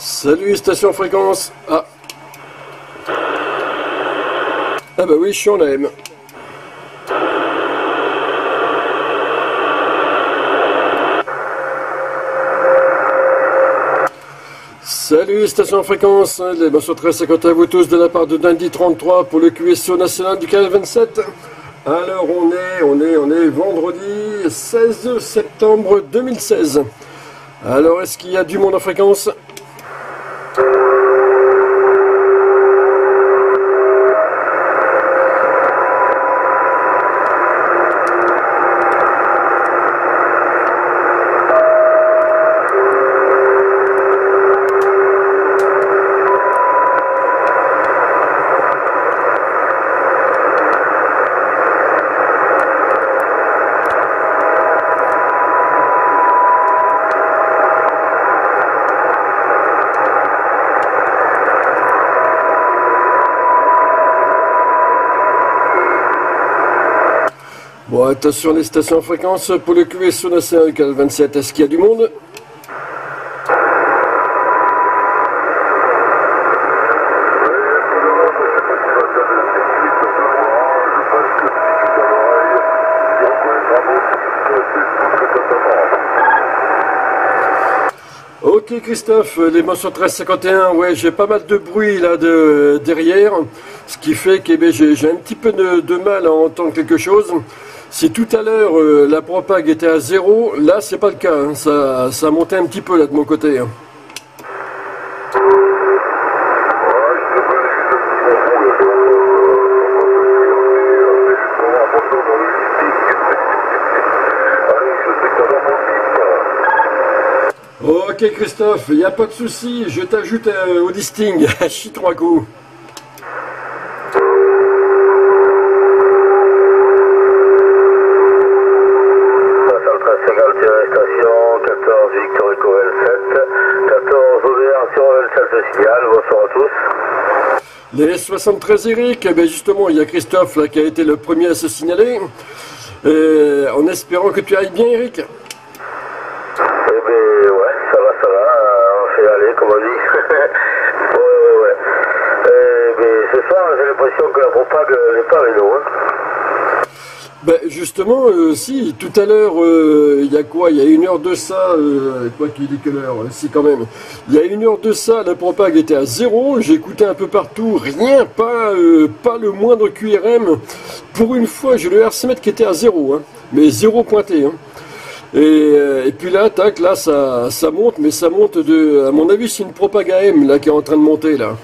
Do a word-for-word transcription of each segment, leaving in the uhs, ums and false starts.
Salut, station fréquence. Ah. Ah bah oui, je suis en A M. Salut, station fréquence. Les bonsoirs très cinquante à vous tous de la part de Dandy trente-trois pour le Q S O national du canal vingt-sept. Alors on est, on est, on est vendredi seize septembre deux mille seize. Alors est-ce qu'il y a du monde en fréquence ? Bon, attention les stations en fréquence pour le Q S O national du canal vingt-sept. Est-ce qu'il y a du monde ? Ok Christophe, les mentions treize cinquante et un, ouais, j'ai pas mal de bruit là de, derrière, ce qui fait que eh j'ai un petit peu de, de mal à entendre quelque chose. Si tout à l'heure euh, la propague était à zéro, là c'est pas le cas, hein. ça, ça a monté un petit peu là de mon côté. Hein. Ok Christophe, il n'y a pas de souci, je t'ajoute euh, au listing, chie trois coups. Les soixante-treize Eric, ben justement il y a Christophe là, qui a été le premier à se signaler, euh, en espérant que tu ailles bien Eric. Eh ben ouais, ça va, ça va, on fait aller comme on dit. ouais, ouais, ouais. Eh ben ce soir j'ai l'impression que la propague n'est pas avec nous. Hein. Ben justement, euh, si, tout à l'heure, euh, il y a quoi? Il y a une heure de ça, euh, quoi qu'il dit quelle heure, si quand même. Il y a une heure de ça, la propague était à zéro, j'ai écouté un peu partout, rien, pas, euh, pas le moindre Q R M. Pour une fois, j'ai le R C mètre qui était à zéro, hein, mais zéro pointé. Hein. Et, euh, et puis là, tac, là, ça, ça monte, mais ça monte de, à mon avis, c'est une propague A M là qui est en train de monter là.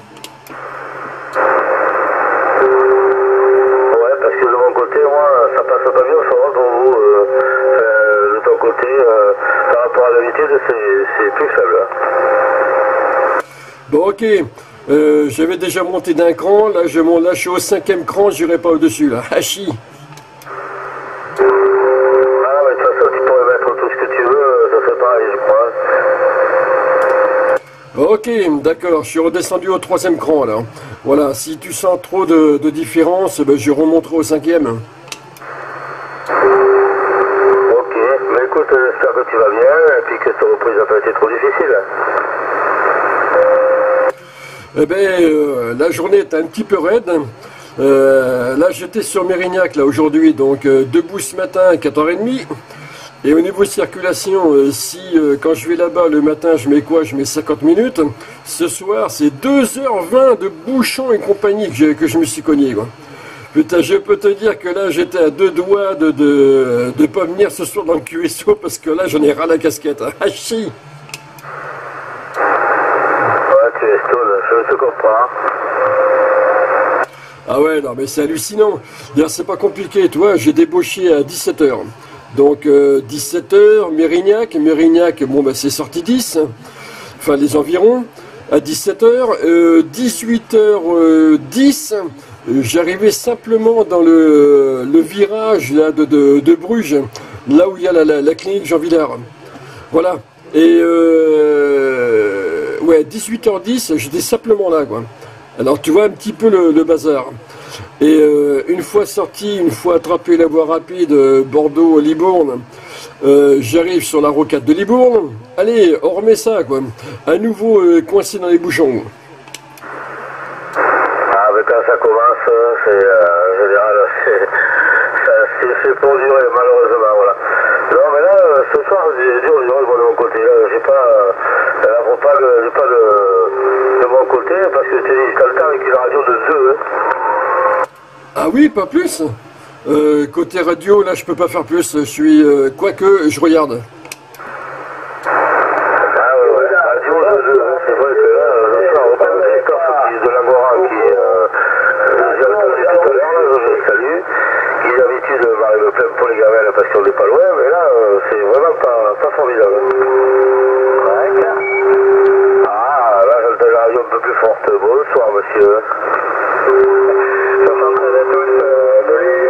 C'est plus faible. Bon ok, euh, j'avais déjà monté d'un cran, là je monte, là je suis au cinquième cran, j'irai pas au-dessus là, hachi. Ah mais de toute façon tu pourrais mettre tout ce que tu veux, ça serait pareil je crois. Ok, d'accord, je suis redescendu au troisième cran là. Voilà, si tu sens trop de, de différence, ben, je remonterai au cinquième. Ok, mais écoute, j'espère que tu vas bien et puis que cette reprise n'a pas été trop difficile. Eh ben, euh, la journée est un petit peu raide. Euh, là, j'étais sur Mérignac là aujourd'hui, donc euh, debout ce matin à quatre heures trente. Et au niveau circulation, euh, si euh, quand je vais là-bas le matin, je mets quoi? Je mets cinquante minutes. Ce soir, c'est deux heures vingt de bouchons et compagnie que, que je me suis cogné, quoi. Putain, je peux te dire que là, j'étais à deux doigts de de, de pas venir ce soir dans le Q S O parce que là, j'en ai ras la casquette. Hein. Ah, chi. Je te comprends. Ah ouais, non mais c'est hallucinant. C'est pas compliqué, tu vois, j'ai débauché à dix-sept heures. Donc euh, dix-sept heures, Mérignac, Mérignac, bon bah c'est sorti dix, enfin les environs. À dix-sept heures, euh, dix-huit heures dix, euh, j'arrivais simplement dans le, le virage là, de, de, de Bruges, là où il y a la, la, la clinique Jean Villard. Voilà. Et euh, ouais, dix-huit heures dix, j'étais simplement là, quoi. Alors tu vois un petit peu le, le bazar. Et euh, une fois sorti, une fois attrapé la voie rapide Bordeaux-Libourne, Euh, J'arrive sur la rocade de Libourne. Allez, on remet ça, quoi. À nouveau euh, coincé dans les bouchons. Ah, mais quand ça commence, c'est euh, en général, c'est pour durer, malheureusement, voilà. Non, mais là, euh, ce soir, j'ai dur, dur, de mon côté. Là, j'ai pas, euh, la propale, j'ai pas de, de mon côté, parce que tu dis, t'as le temps avec une radio de deux. Hein. Ah oui, pas plus. Euh, côté radio, là, je peux pas faire plus. Je suis, euh, quoique, je regarde. Ah ouais, ouais, radio de deux. C'est vrai que là, le soir, on parle de Christophe de l'Angora qui, euh, j'ai entendu tout à l'heure, je le salue, qui d'habitude m'arrive plein pour les gamelles parce qu'on n'est pas loin, mais là, euh, c'est vraiment pas, pas formidable. Ouais. Ah, là, j'entends la radio un peu plus forte. Bonsoir, monsieur. soixante-treize à tous, euh, Dolly.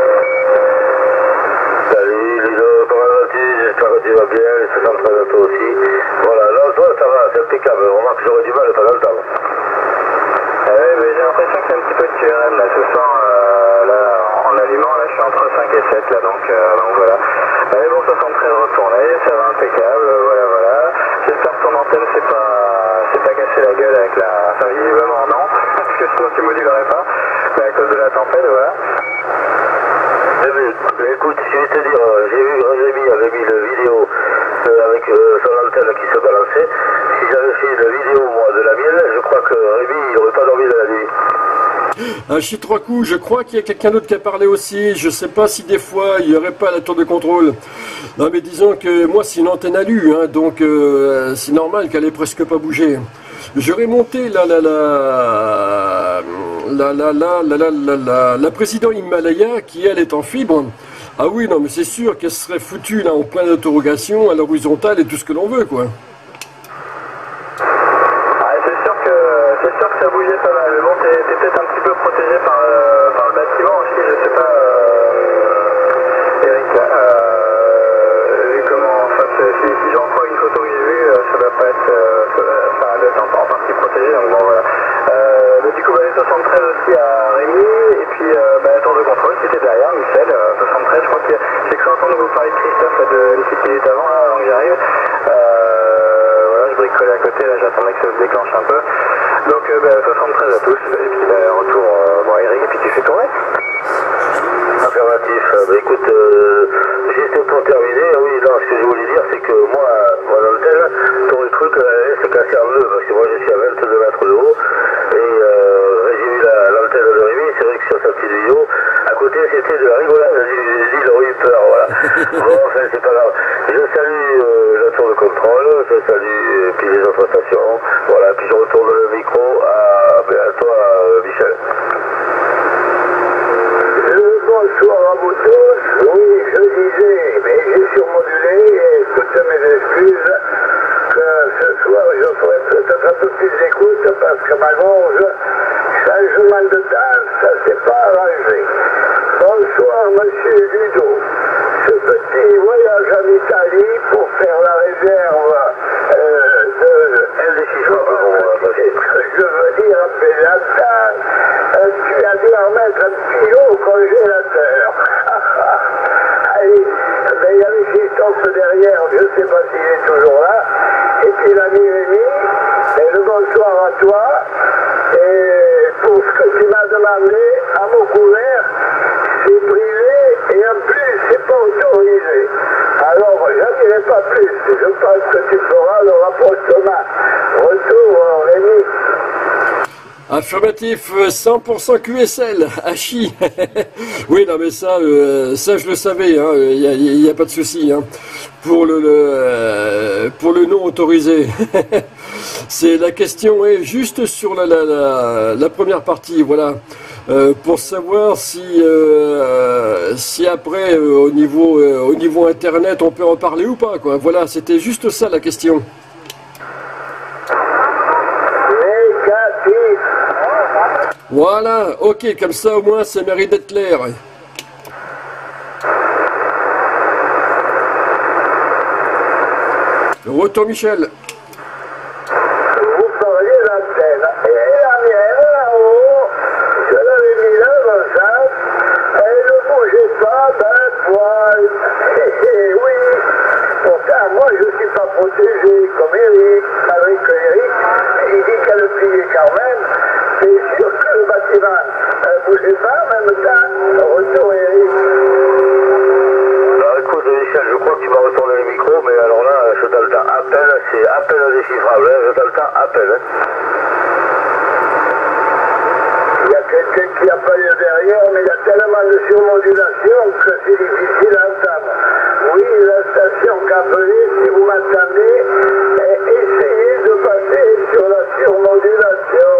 Salut, Lido, comment vas-tu? J'espère que tu vas bien, les soixante-treize à toi aussi. Voilà, là, toi, ça va, c'est impeccable. Remarque que j'aurais du mal de pas l'entendre. Ah oui, mais j'ai l'impression que c'est un petit peu de Q R M, là, ce soir, euh, là, en allumant, là, je suis entre cinq et sept, là, donc, euh, donc voilà. Mais bon, soixante-treize retourné, ça va impeccable, euh, voilà, voilà. J'espère que ton antenne s'est pas, s'est pas cassé la gueule avec la... Enfin, visiblement, non, parce que sinon tu modulerais pas, mais à cause de la tempête, voilà. Eh bien, écoute, je vais te dire, euh, j'ai vu Rémi avait mis une vidéo euh, avec euh, son antenne qui se balançait. Si j'avais fait une vidéo, moi, de la mienne, je crois que Rémi, il n'aurait pas dormi de la nuit. Un chi trois coups, je crois qu'il y a quelqu'un d'autre qui a parlé aussi. Je sais pas si des fois il n'y aurait pas la tour de contrôle. Non, mais disons que moi c'est une antenne alu, hein, donc euh, c'est normal qu'elle ait presque pas bougé. J'aurais monté la la la la la la la la la la la président Himalaya qui elle est en fibre. Ah oui, non, mais c'est sûr qu'elle serait foutue là en point d'interrogation à l'horizontale et tout ce que l'on veut, quoi. C'est sûr que ça bougeait pas mal, mais bon, t'es peut-être un petit peu protégé par, euh, par le bâtiment aussi, je sais pas, euh, Eric, là, euh, vu comment, enfin, si, si j'en crois une photo que j'ai vue, ça doit pas être, euh, ça doit, enfin, elle doit être en, en partie protégée, donc bon, voilà. Euh, mais du coup, bah, les soixante-treize aussi à Rémi, et puis euh, bah, la tour de contrôle qui était derrière, Michel, euh, soixante-treize, je crois que j'ai cru entendre vous parler de Christophe, là, de les petites minutes avant, là, avant que j'arrive. Euh, voilà, je bricolais à côté, là, j'attendais que ça se déclenche un peu. Donc euh, bah, soixante-treize à tous, et puis bah, retour, euh, bon Eric, et puis tu fais tourner. Affirmatif, euh, bah, écoute, euh, juste pour terminer, oui, non, ce que je voulais dire, c'est que moi, mon antenne, t'aurais cru qu'elle allait se casser en deux, parce que moi je suis à vingt-deux mètres de haut, et euh, j'ai vu l'antenne de Rémi, c'est vrai que sur sa petite vidéo, à côté c'était de la rigolade, j'ai dit, il aurait eu peur, voilà. Bon, enfin, c'est pas grave. Je salue euh, la tour de contrôle, je salue euh, puis les autres stations, voilà, puis je retourne le micro à, à toi, euh, Michel. Le bonsoir à vous tous, oui, je disais, mais j'ai surmodulé et toutes mes excuses que ce soir je ferai peut-être un peu plus d'écoute parce que ma gorge, changement de tasse, ça s'est pas arrangé. Bonsoir monsieur Ludo. Ce petit voyage en Italie pour faire la réserve euh, de L D six, je veux dire, mais là, euh, tu as dû en mettre un kilo au congélateur. Allez, ben, il y avait Christophe derrière, je ne sais pas s'il est toujours là. Et puis l'ami Rémi, et le bonsoir à toi. Et pour ce que tu m'as demandé, à mon couvert, c'est privé et en plus c'est pas autorisé. Alors j'en dirai pas plus, je pense que tu feras le rapprochement. Retour Rémi. Affirmatif, cent pour cent Q S L, Hachi. Oui, non, mais ça, euh, ça je le savais, il hein, n'y a, y a pas de souci. Hein. Pour le, le euh, pour le non autorisé, c'est la question est juste sur la la, la, la première partie, voilà, euh, pour savoir si euh, si après euh, au niveau euh, au niveau internet on peut en parler ou pas, quoi. Voilà, c'était juste ça la question. Voilà, ok, comme ça au moins ça mérite d'être clair. Retour Michel. Vous parliez d'antenne, et la mienne là-haut, je l'avais mis là dans ça, elle ne bougeait pas d'un poil. Et oui, protéger, comme Eric, avec Eric, il dit qu'elle pliait quand même. C'est sûr que le bâtiment ne bougeait pas en même temps. Retour Eric. Alors écoute Michel, je crois que tu vas retourner le micro, mais alors là, je t'ai le temps appel, c'est appel indéchiffrable, hein, je t'ai le temps appel. Hein. Il y a quelqu'un qui appelle derrière, mais il y a tellement de surmodulation que c'est difficile à entendre. Oui, la station qu'appelée, si vous m'entendez, essayez de passer sur la surmodulation.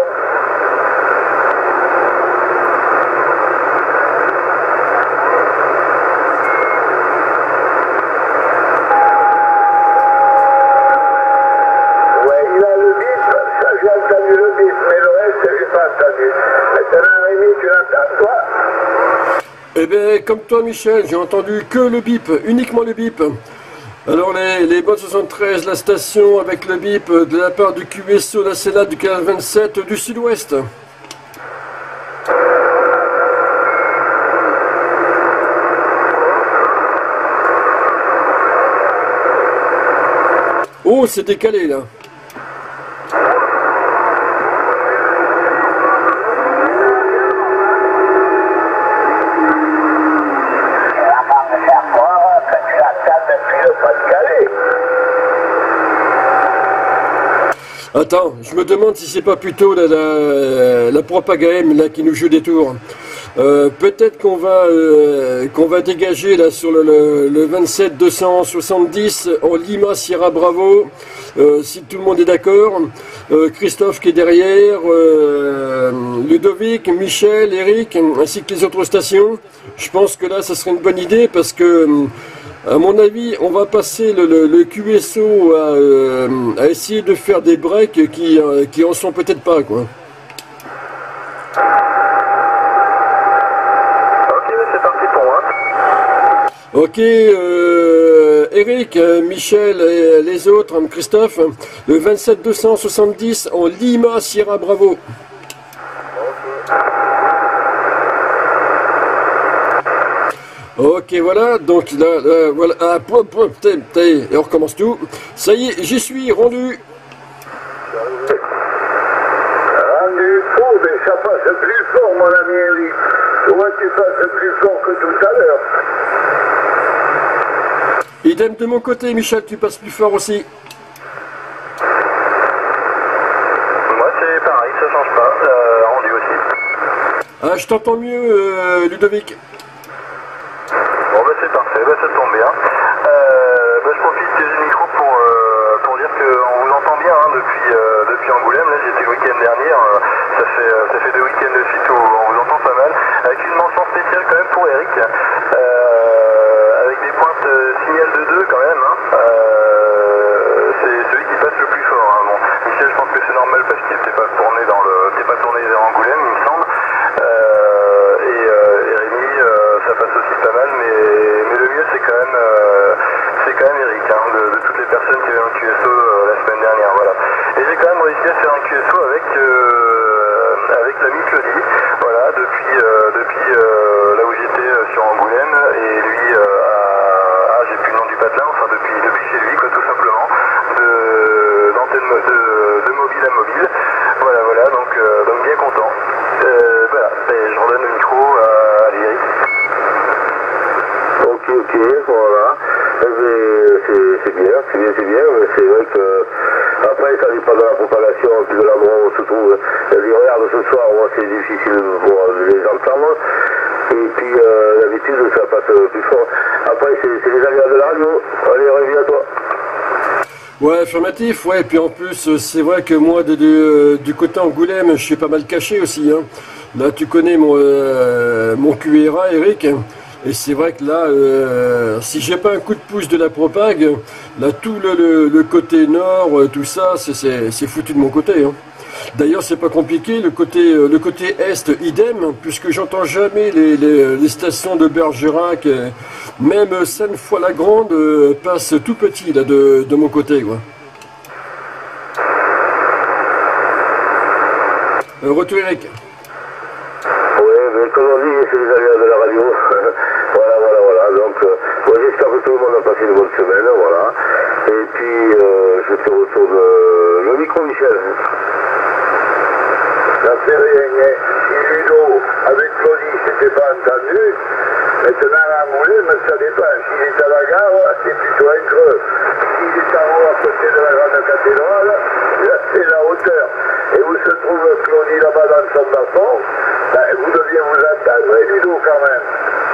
Ouais, il a le bip, ça j'ai entendu le bip, mais le reste, j'ai pas entendu. Maintenant, Rémi, tu l'entends, toi? Eh bien, comme toi, Michel, j'ai entendu que le bip, uniquement le bip. Alors, les, les bonnes soixante-treize, la station avec le bip de la part du Q S O, la Sénat du canal vingt-sept du Sud-Ouest. Oh, c'est décalé là. Attends, je me demande si c'est pas plutôt la, la, la Propag A M là qui nous joue des tours. Euh, Peut-être qu'on va euh, qu'on va dégager là sur le, le, le vingt-sept deux cent soixante-dix en Lima Sierra Bravo, euh, si tout le monde est d'accord. Euh, Christophe qui est derrière, euh, Ludovic, Michel, Eric, ainsi que les autres stations. Je pense que là, ça serait une bonne idée parce que, à mon avis, on va passer le, le, le Q S O à, euh, à essayer de faire des breaks qui, euh, qui en sont peut-être pas, quoi. Ok, euh, Eric, Michel et les autres, Christophe, le vingt-sept deux cent soixante-dix en Lima Sierra Bravo. Ok, voilà, donc là, là voilà, ah, point, point, t'es, t'es, et on recommence tout. Ça y est, j'y suis rendu. Rendu faux, mais ça passe plus fort, mon ami Eric. Tu vois que tu passes plus fort que tout à l'heure. Idem de mon côté, Michel, tu passes plus fort aussi. Moi c'est pareil, ça change pas, euh, rendu aussi. Ah, je t'entends mieux, euh, Ludovic. Bon bah c'est parfait, bah ça tombe bien. Euh, bah, je profite du micro pour, euh, pour dire qu'on vous entend bien hein, depuis, euh, depuis Angoulême. Là j'étais le week-end dernier, euh, ça, fait, euh, ça fait deux week-ends de suite où on vous entend pas mal. Avec une mention spéciale quand même pour Eric. Euh, avec des pointes euh, signal de deux quand même. Hein. Euh, c'est celui qui passe le plus fort. Hein. Bon, Michel je pense que c'est normal parce qu'il n'était pas tourné dans le. t'es pas tourné vers Angoulême il me semble. Euh, et, euh, et Rémi, euh, ça passe aussi pas mal, mais, mais le mieux c'est quand même euh, c'est quand même Eric, hein, de, de toutes les personnes qui avaient un Q S O euh, la semaine dernière, voilà. Et j'ai quand même réussi à faire un Q S O avec euh, avec l'ami Claudie, voilà, depuis euh, depuis euh, là où j'étais euh, sur Angoulême, et lui euh, à, ah j'ai plus le nom du patelin, enfin depuis depuis chez lui quoi tout simplement, de d'antenne de, de mobile à mobile, voilà voilà donc euh, donc bien content. Euh, voilà, et je redonne le micro à Eric. Ok, ok, voilà. C'est bien, c'est bien, c'est bien, mais c'est vrai que après ça dépend de la propagation, puis de l'endroit où on se trouve. Il y a des regards ce soir, moi c'est difficile pour les entendre. Et puis euh, d'habitude ça passe plus fort. Après c'est les aléas de la radio. Allez, reviens à toi. Ouais, affirmatif, ouais, et puis en plus, c'est vrai que moi, de, de, du côté Angoulême, je suis pas mal caché aussi, hein. Là, tu connais mon, euh, mon Q R A, Eric, et c'est vrai que là, euh, si j'ai pas un coup de pouce de la Propag, là, tout le, le, le côté nord, tout ça, c'est foutu de mon côté, hein. D'ailleurs, c'est pas compliqué, le côté, le côté est, idem, puisque j'entends jamais les, les, les stations de Bergerac, même Sainte-Foy-la-Grande euh, passe tout petit là de, de mon côté, quoi. Euh, retour Eric. Oui, mais comme on dit, c'est les aléas de la radio. Voilà, voilà, voilà. Donc, euh, moi j'espère que tout le monde a passé une bonne semaine, voilà. Et puis, euh, je te retourne euh, le micro, Michel. Ça fait rien. Si Ludo, avec Claudie, s'était pas entendu, maintenant à Angoulême, ça dépend. S'il est à la gare, c'est plutôt un creux. S'il est en haut à côté de la grande cathédrale, là, c'est la hauteur. Et où se trouve Claudie là-bas dans son bâton, ben, vous deviez vous attendre, et Ludo quand même.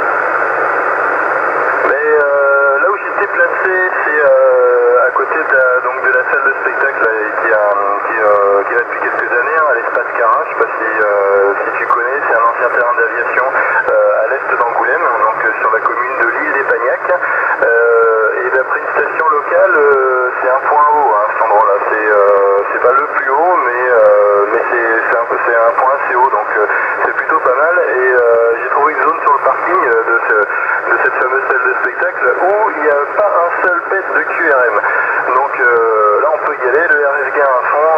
Mais euh, là où j'étais placé, c'est euh, à côté de la, donc de la salle de spectacle là, qui, a, qui, euh, qui est là depuis quelques années, hein, à l'espace Cara. Je ne sais pas si, euh, si tu connais, c'est un ancien terrain d'aviation euh, à l'est d'Angoulême, donc euh, sur la commune de l'île des Pagnacs. Euh, et d'après une station locale, euh, c'est un point haut, hein, cet endroit-là. C'est euh, pas le plus haut, mais, euh, mais c'est un, un point assez haut, donc euh, c'est plutôt pas mal. Et euh, j'ai trouvé une zone sur le parking euh, de, ce, de cette fameuse salle de spectacle où il n'y a pas un seul pet de Q R M. Donc euh, là, on peut y aller, le R F gain à fond.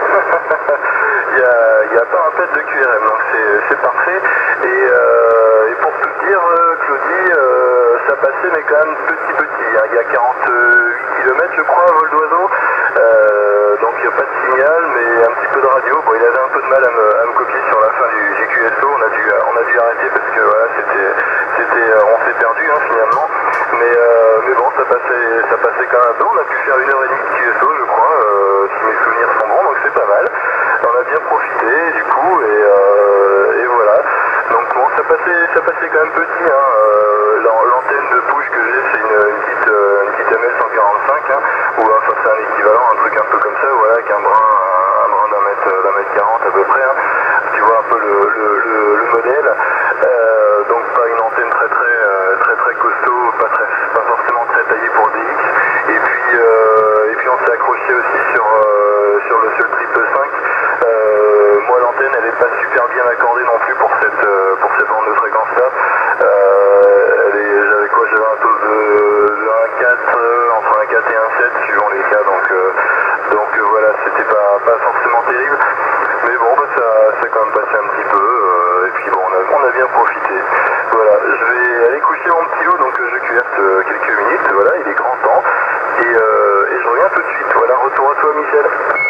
Il euh, n'y a, a pas un pet de Q R M, donc c'est parfait. Et, euh, et pour tout dire, Claudie, euh, ça passait, mais quand même petit petit. Hein. Il y a quarante-huit kilomètres, je crois, à vol d'oiseau. Euh, donc il n'y a pas de signal, mais un petit peu de radio. Bon, il avait un peu de mal à me, à me copier sur la fin du G Q S O. On a dû, on a dû arrêter parce que voilà, c'était, c'était, on s'est perdu hein, finalement. Mais, euh, mais bon, ça passait, ça passait quand même un peu. On a pu faire une heure et demie de Q S O, je crois, euh, si mes souvenirs sont bons, donc c'est pas mal. On a bien profité du coup, et, euh, et voilà. Donc bon, ça passait, ça passait quand même petit. Hein. Euh, L'antenne de push que j'ai, c'est une, une petite, euh, une petite M L cent quarante-cinq, hein, ou enfin c'est un équivalent, un truc un peu comme ça, voilà, avec un brin, un brin d'un mètre, d'un mètre quarante à peu près. Hein. Tu vois un peu le, le, le, le modèle. Euh, donc pas une antenne très très euh, très très costaud, pas très, pas forcément très taillée pour D X. Et puis euh, et puis on s'est accroché aussi sur euh, sur le sur le triple cinq. Euh, moi l'antenne elle est pas super bien accordée non plus pour cette euh, pour cette bande de fréquence là. Euh, j'avais quoi j'avais un taux de, de un virgule quatre euh, entre un virgule quatre et un virgule sept suivant les cas, donc euh, donc euh, voilà, c'était pas pas forcément terrible, mais bon bah ça ça quand même passé un petit peu, euh, et puis bon on a, on a bien profité. Voilà, je vais aller coucher mon petit loup, donc euh, je cuverte euh, quelques minutes, voilà, il est grand temps, et, euh, et je reviens tout de suite. Voilà, retour à toi Michel.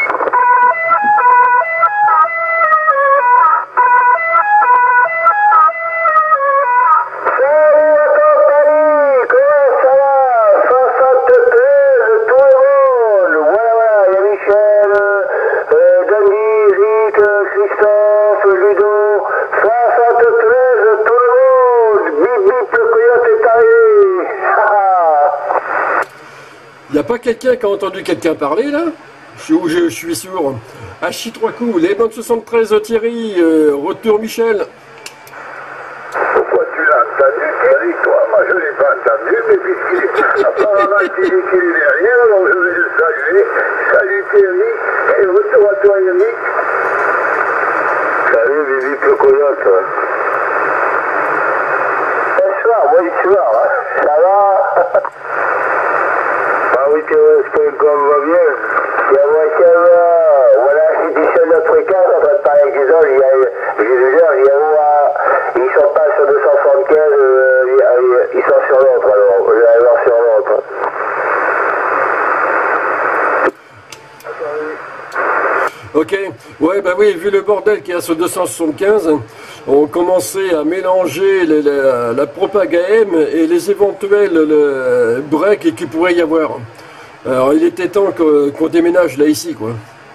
Il n'y a pas quelqu'un qui a entendu quelqu'un parler là? Je, je, je suis sourd. Hachi trois coups, les bandes soixante-treize Thierry, euh, retour Michel. Pourquoi tu l'as entendu Thierry, toi? Moi je ne l'ai pas entendu, mais puisqu'il est apparemment qu'il dit qu'il est derrière, alors je vais le saluer. Salut Thierry, et retour à toi Eric. Salut Vivi le coyote. Bonsoir, bonsoir, hein. Ça va? Ah oui, Thérèse point com va bien. Ça va, ça va. Voilà, si tu sais notre fréquence, on va te parler avec les autres. J'ai vu l'heure, il y a ils sont pas sur deux cent soixante-quinze, euh, ils sont sur l'autre, alors. Je vais aller voir sur l'autre. Ok, ouais, bah oui, vu le bordel qu'il y a sur deux cent soixante-quinze, on commençait à mélanger les, la, la propague A M et les éventuels le, breaks qu'il pourrait y avoir. Alors il était temps qu'on qu'on déménage là ici, quoi.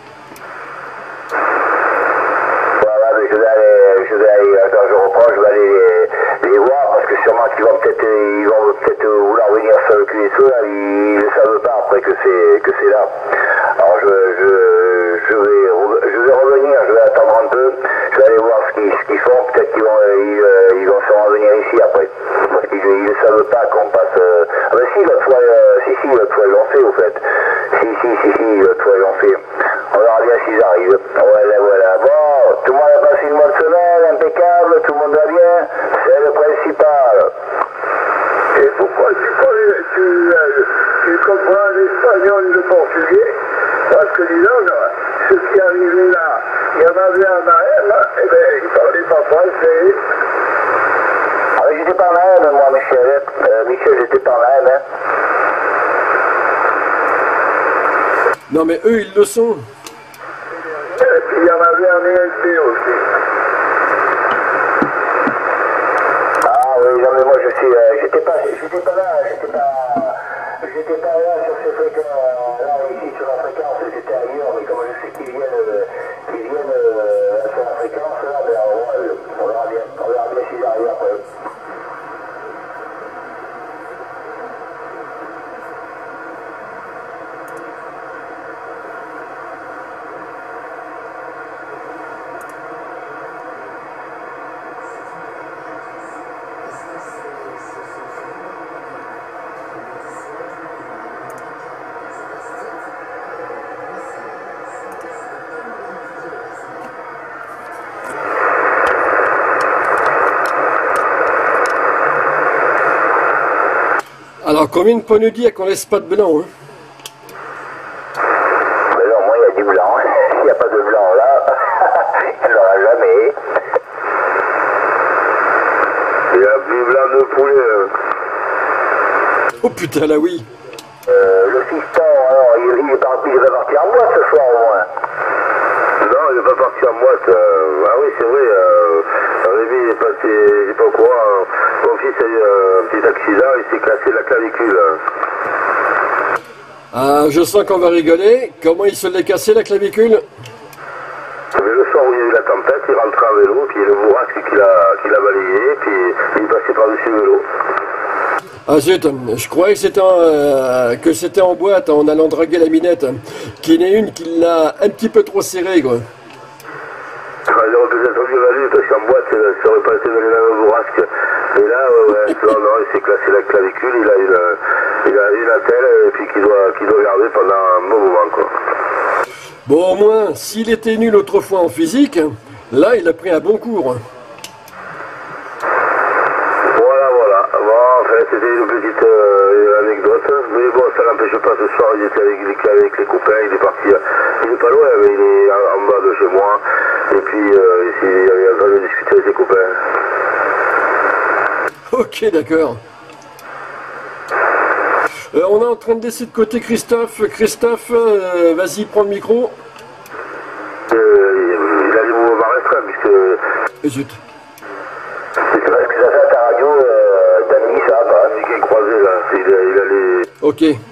Voilà, mais je vais aller, je vais aller, quand je reprends, je vais aller les, les voir, parce que sûrement qu'ils vont peut-être ils vont peut-être vouloir venir sur le Q S O, là, ils ne savent pas après que c'est que c'est là. Alors je, je, je, vais, je vais revenir, je vais attendre un peu, je vais aller voir ce qu'ils ce qu'ils font, peut-être qu'ils vont, ils, ils vont sûrement venir ici après, parce qu'ils ne savent pas qu'on passe... Euh... Ah ben si, l'autre fois, euh, si, si, l'autre fois ils l'ont fait au fait, si, si, si, si, l'autre fois ils l'ont fait, on verra bien s'ils arrivent, voilà, voilà, bon, tout le monde a passé une bonne semaine, impeccable, tout le monde va bien, c'est le principal. Et pourquoi tu, connais, tu, euh, tu comprends l'espagnol et le portugais? Parce que dis donc, ce qui est arrivé là, il y en avait un A M, et bien il ne parlait pas français. Ah oui, j'étais pas en A M, moi, Michel. Euh, Michel, j'étais pas en A M, hein. Non mais eux ils le sont. Et puis il y en avait un E S P aussi. Ah oui, non mais moi je suis, euh, j'étais pas, j'étais pas là, j'étais pas, j'étais pas là sur ces fréquences, là ici sur la fréquence, j'étais ailleurs, mais comme je sais qu'ils viennent, euh, qu'ils viennent euh, sur la fréquence, là, ben on, on verra bien, on verra bien s'ils arrivent après. Alors combien de points nous dit qu'on laisse pas de blanc hein? Mais non, moi il y a du blanc, s'il n'y a pas de blanc là, il n'y en aura jamais. Il y a du blanc de poulet. Euh. Oh putain là oui. Euh, le fiston, alors il, il, est parti, il va partir en boîte ce soir au moins. Non, il n'est pas parti en boîte. Euh, ah oui, c'est vrai. Euh, Rémi, il est passé, il n'est pas au courant. Hein. Mon fils a eu un petit accident, il s'est cassé la clavicule. Ah, je sens qu'on va rigoler. Comment il se l'est cassé la clavicule? Mais le soir où il y a eu la tempête, il rentrait en vélo, puis le bourrasque qu'il a, qu'il a balayé, puis il est passé par-dessus le vélo. Ah zut, je croyais que c'était en, euh, que c'était en boîte en allant draguer la minette, qu'il y en a une qui l'a un petit peu trop serré quoi. Il aurait peut-être mieux valu parce qu'en boîte ça aurait pas été dans les mêmes bourrasques. Et là, ouais, ouais, non, non, il s'est cassé la clavicule, il a une, il a une attelle et puis qu'il doit, qu'il doit garder pendant un bon moment quoi. Bon au moins, s'il était nul autrefois en physique, là il a pris un bon cours. Voilà, voilà. Bon, en fait, c'était une petite euh, anecdote. Mais bon, ça n'empêche pas, ce soir, il était avec, avec les copains, il est parti, il est pas loin, mais il est en, en bas de chez moi. Et puis, euh, ici, il est en train de discuter avec ses copains. Ok, d'accord. Euh, on est en train de laisser de côté Christophe. Christophe, euh, vas-y, prends le micro. Euh, il a des mouvements restreints, puisque... Et zut. C'est parce que ça fait à ta radio, euh, Dani, ça va pas, c'est qu'il est croisé, là. Il a, il a les... Ok. Il...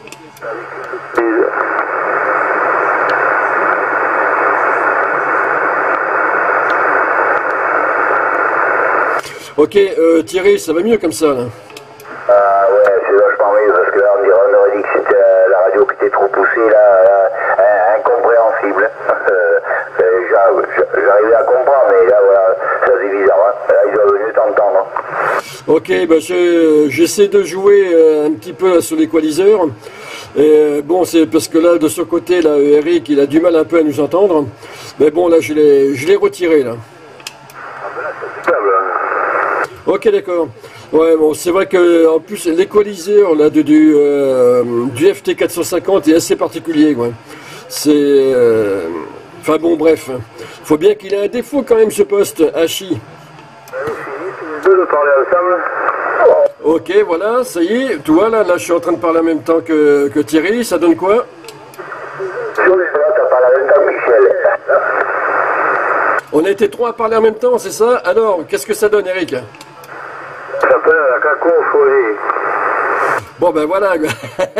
Ok, euh, Thierry, ça va mieux comme ça, là. Ah ouais, c'est vachement mieux, parce que là, on, dirait, on aurait dit que c'était euh, la radio qui était trop poussée, là, là euh, incompréhensible. Euh, euh, J'arrivais à comprendre, mais là, voilà, ça c'est bizarre, hein. Là, ils doivent mieux t'entendre. Ok, bah j'essaie de jouer euh, un petit peu sur l'équaliseur. Et bon, c'est parce que là, de ce côté, là, Eric, il a du mal un peu à nous entendre. Mais bon, là, je l'ai retiré, là. Ok, d'accord. Ouais, bon, c'est vrai que en plus l'équaliseur là du du, euh, du F T quatre cent cinquante est assez particulier, quoi. C'est, euh... enfin bon, bref. Faut bien qu'il ait un défaut quand même ce poste, Hachi. Deux de parler ensemble. Ok, voilà, ça y est. Tu vois là, là, je suis en train de parler en même temps que, que Thierry. Ça donne quoi? Sur les là, t'as parlé en même temps que Michel. On a été trois à parler en même temps, c'est ça? Alors, qu'est-ce que ça donne, Eric? Ça s'appelle la cacophonie. Bon ben voilà. Non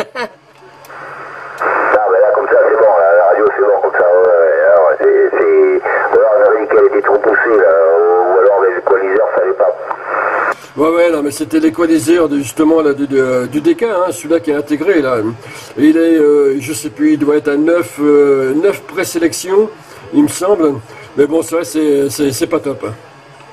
mais là comme ça c'est bon, la, la radio c'est bon comme ça, ouais, alors c'est... Alors on avait dit qu'elle était trop poussée là, ou alors l'équaliseur ça allait pas. Ouais ouais non mais c'était l'équaliseur justement là, du, du, du D K, hein, celui-là qui est intégré là. Et il est, euh, je sais plus, il doit être à neuf, euh, neuf présélections, il me semble. Mais bon c'est vrai, c'est pas top. Hein.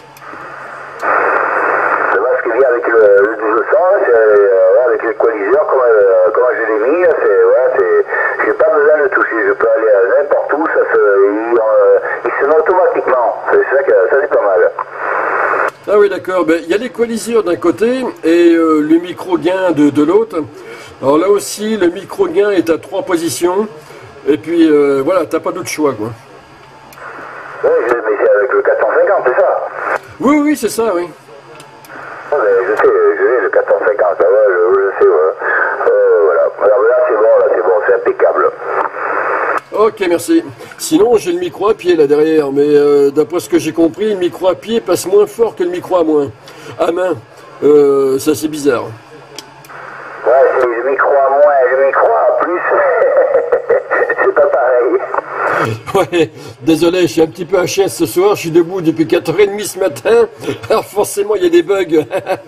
Avec le, le douze cents, euh, avec l'équaliseur, comment, euh, comment je l'ai mis, c'est, ouais, j'ai pas besoin de toucher, je peux aller à n'importe où, ça se, il, euh, il se met automatiquement, c'est ça, que, ça c'est pas mal. Ah oui d'accord, ben, il y a l'équaliseur d'un côté et euh, le micro-gain de, de l'autre. Alors là aussi, le micro-gain est à trois positions, et puis euh, voilà, t'as pas d'autre choix quoi. Oui, mais c'est avec le quatre cent cinquante, c'est ça? Oui, oui, c'est ça, oui. Je sais, je l'ai le quatre cent cinquante, ouais, je, je sais, ouais. Euh, voilà. Alors là c'est bon, là c'est bon, c'est impeccable. Ok, merci. Sinon, j'ai le micro à pied là derrière, mais euh, d'après ce que j'ai compris, le micro à pied passe moins fort que le micro à main. À main, euh, ça c'est bizarre. Ouais, c'est le micro à moins et le micro à plus. C'est pas pareil. Ouais, désolé, je suis un petit peu H S ce soir, je suis debout depuis quatre heures trente ce matin, alors forcément il y a des bugs.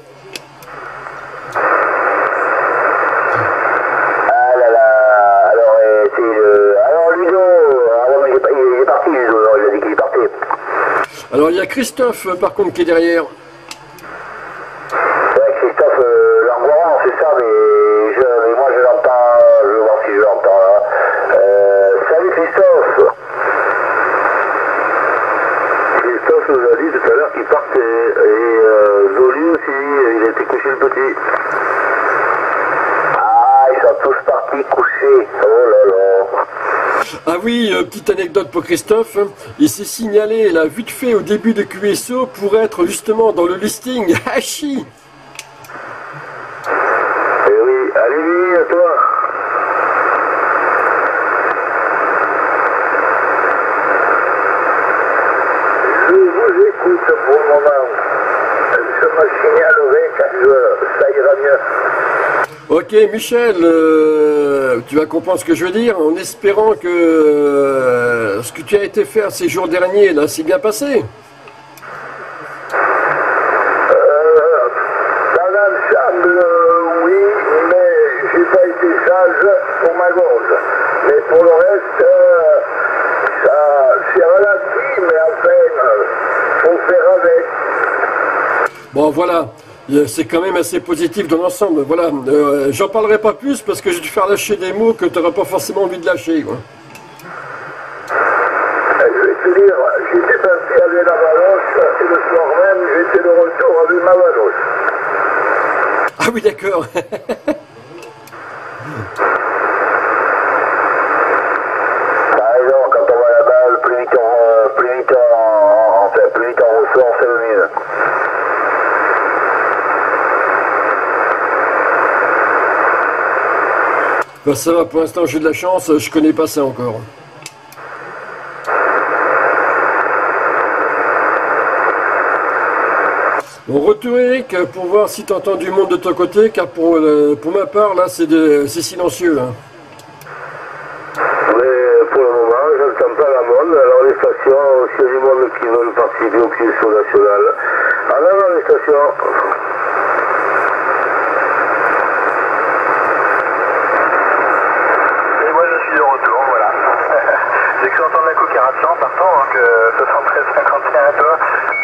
Ah là là, alors euh, c'est le... Alors Ludo, ah ouais, mais il est pas- il est parti Ludo, alors il a dit qu'il est parti. Alors il y a Christophe par contre qui est derrière. Ouais, Christophe euh, Langouin, c'est ça, mais, je, mais moi je l'entends, je vais voir si je l'entends là. Euh, salut Christophe. Christophe nous a dit tout à l'heure qu'il partait, et euh, Zoli aussi, il a été couché le petit. Ah, ils sont tous partis coucher, oh là là. Ah oui, euh, petite anecdote pour Christophe, il s'est signalé là vite fait au début de Q S O pour être justement dans le listing Hachi. Eh oui, allez-y, à toi. Je vous écoute pour le moment. Je me signalerai quand je- ça ira mieux. Ok Michel, euh, tu vas comprendre ce que je veux dire, en espérant que euh, ce que tu as été faire ces jours derniers là s'est bien passé. Euh, dans l'ensemble, euh, oui, mais j'ai pas été sage pour ma gorge. Mais pour le reste, euh, ça c'est ralenti, mais enfin, euh, faut faire avec. Bon voilà, euh, c'est quand même assez positif dans l'ensemble. Voilà, euh, j'en parlerai pas plus parce que je vais te faire lâcher des mots que tu n'auras pas forcément envie de lâcher, quoi. Je vais te dire, j'étais parti avec la Valoche et le soir même, j'étais de retour avec ma Valoche. Ah oui d'accord. T'as raison, quand on voit la balle, plus vite on, euh, plus vite on, enfin, plus vite on ressort, c'est le mieux. Ben, ça va, pour l'instant j'ai de la chance, je connais pas ça encore. On retourne Eric pour voir si tu entends du monde de ton côté, car pour, euh, pour ma part là c'est de- c'est silencieux. Hein. Mais pour le moment, je n'entends pas la monde. Alors les stations, s'il y a du monde qui veulent participer au Q S O national, en avant les stations. Et moi je suis de retour, voilà. J'ai cru entendre la coopération partant, donc euh, soixante-treize cinquante et un à toi.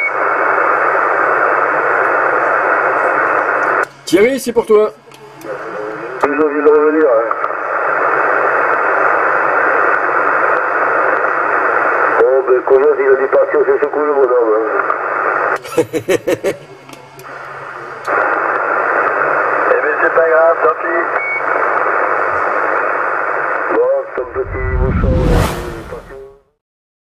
Thierry, c'est pour toi. Ils ont envie de revenir. Hein. Oh ben Coyote, il a dit partir, c'est ce coup le bonhomme. Hein. Eh bien c'est pas grave, tant pis. Bon, ton petit...